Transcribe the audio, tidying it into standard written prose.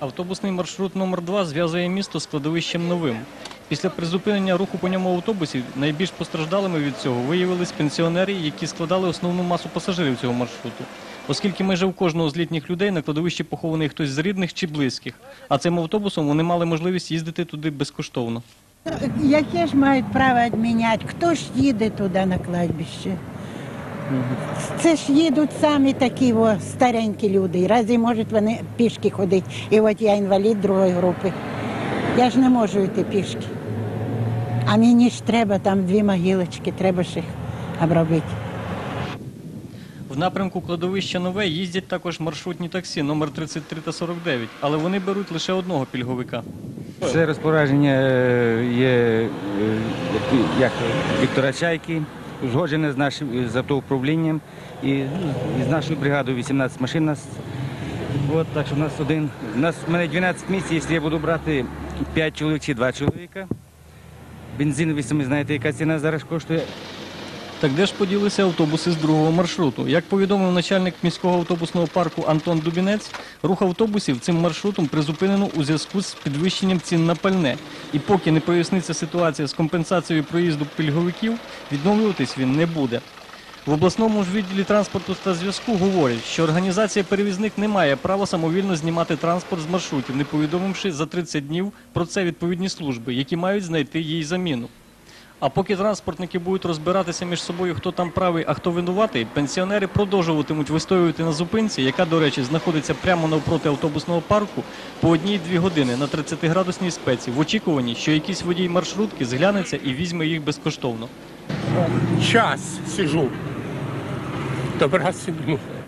Автобусний маршрут номер 2 зв'язує місто з кладовищем Новим. Після призупинення руху по ньому автобусів найбільш постраждалими від цього виявились пенсіонери, які складали основну масу пасажирів цього маршруту. Оскільки майже у кожного з літніх людей на кладовищі похований хтось з рідних чи близьких, а цим автобусом вони мали можливість їздити туди безкоштовно. Яке ж мають право відміняти? Хто ж їде туди на кладбище? Це ж їдуть самі такі старенькі люди. Разве можуть вони пішки ходити? І от я інвалід другої групи. Я ж не можу йти пішки. А мені ж треба там 2 могилочки, треба ж їх обробити. В напрямку кладовища Нове їздять також маршрутні таксі номер 33 та 49, але вони беруть лише одного пільговика. Це розпорядження є як Віктора Чайки, узгоджене з автоуправлінням і з нашою бригадою 18 машин нас. От, так що у мене 12 місць, якщо я буду брати 5 чоловік чи 2 чоловіка. Бензин, ви самі знаєте, яка ціна зараз коштує. Так де ж поділися автобуси з другого маршруту? Як повідомив начальник міського автобусного парку Антон Дубінець, рух автобусів цим маршрутом призупинено у зв'язку з підвищенням цін на пальне. І поки не проясниться ситуація з компенсацією проїзду пільговиків, відновлюватись він не буде. В обласному ж відділі транспорту та зв'язку говорять, що організація «Перевізник» не має права самовільно знімати транспорт з маршрутів, не повідомивши за 30 днів про це відповідні служби, які мають знайти їй заміну. А поки транспортники будуть розбиратися між собою, хто там правий, а хто винуватий, пенсіонери продовжуватимуть вистоювати на зупинці, яка, до речі, знаходиться прямо навпроти автобусного парку, по 1-2 години на 30-градусній спеці, в очікуванні, що якийсь водій маршрутки зглянеться і візьме їх безкоштовно. Час сижу, добратися не можу.